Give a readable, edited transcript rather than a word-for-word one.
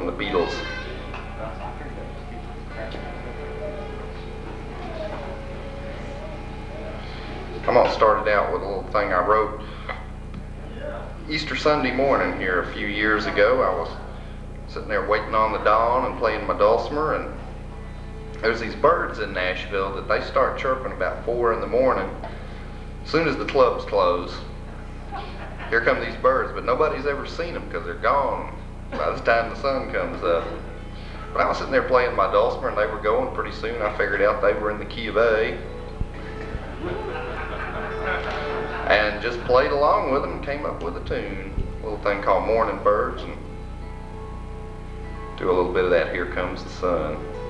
from the Beatles. I'm going to start it out with a little thing I wrote Easter Sunday morning here a few years ago. I was sitting there waiting on the dawn and playing my dulcimer, and there's these birds in Nashville that they start chirping about 4 in the morning as soon as the clubs close. Here come these birds, but nobody's ever seen them because they're gone by the time the sun comes up. But I was sitting there playing my dulcimer and they were going. Pretty soon I figured out they were in the key of A and just played along with them and came up with a tune, a little thing called Morning Birds, and do a little bit of that Here Comes the Sun.